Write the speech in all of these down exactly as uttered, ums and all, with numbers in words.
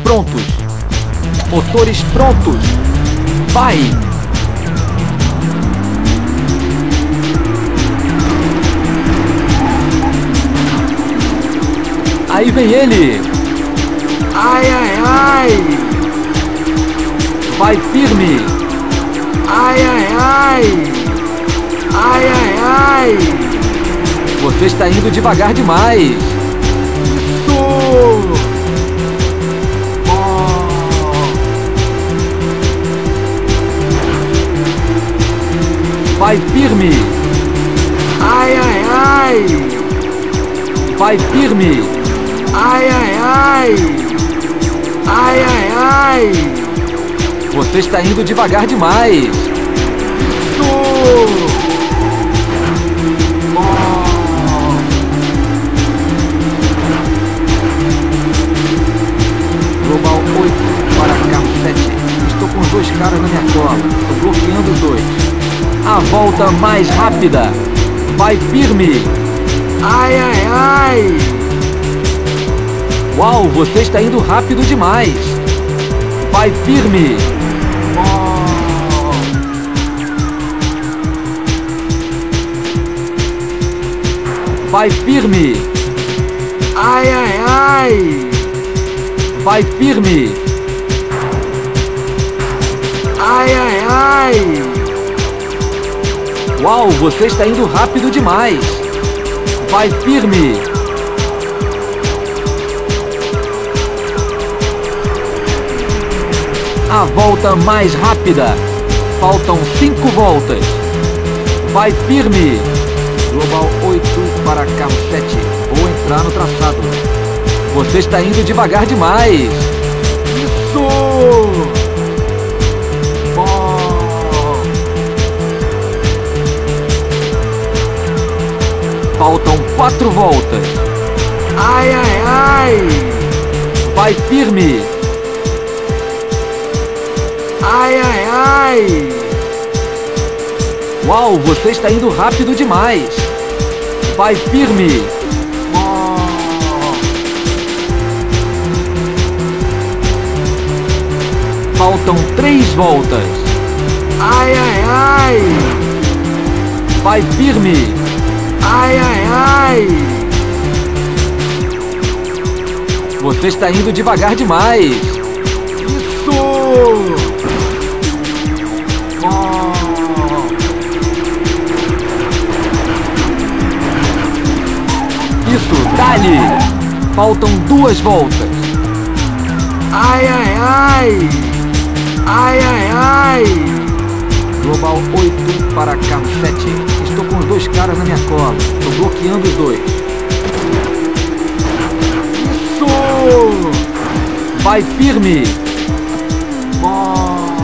prontos. Motores prontos. Vai! Aí vem ele! Ai, ai, ai! Vai firme! Ai, ai, ai! Ai, ai, ai! Você está indo devagar demais! Isso! Oh. Vai firme! Ai, ai, ai! Vai firme! Ai, ai, ai! Ai, ai, ai! Você está indo devagar demais! Isso! Oh. Global oito para carro sete. Estou com os dois caras na minha cola. Estou bloqueando os dois. A volta mais rápida. Vai firme. Ai, ai, ai. Uau, você está indo rápido demais. Vai firme. Oh. Vai firme. Ai, ai, ai. Vai firme. Ai, ai, ai. Uau, você está indo rápido demais. Vai firme. A volta mais rápida. Faltam cinco voltas. Vai firme. Global oito para carro sete. Vou entrar no traçado. Você está indo devagar demais. Isso! Oh. Faltam quatro voltas. Ai, ai, ai. Vai firme. Ai, ai, ai. Uau, você está indo rápido demais. Vai firme. Oh. Faltam três voltas. Ai, ai, ai. Vai firme. Ai, ai, ai. Você está indo devagar demais. Isso! Oh. Isso, dá-lhe. Faltam duas voltas. Ai, ai, ai. Ai, ai, ai. Global oito para carro sete. Estou com os dois caras na minha cola. Estou bloqueando os dois. Isso! Vai firme. Oh.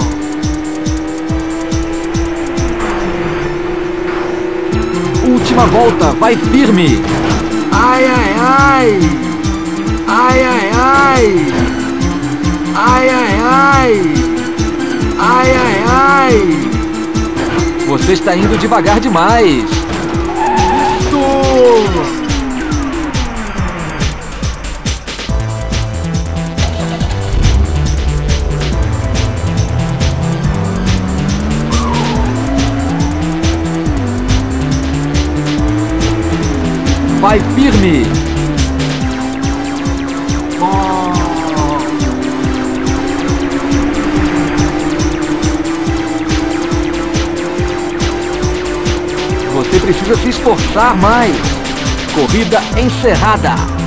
Última volta. Vai firme. Ai, ai, ai. Ai, ai, ai. Ai, ai, ai. Ai, ai, ai. Você está indo devagar demais. Isso! Vai firme. Oh. Você precisa se esforçar mais. Corrida encerrada.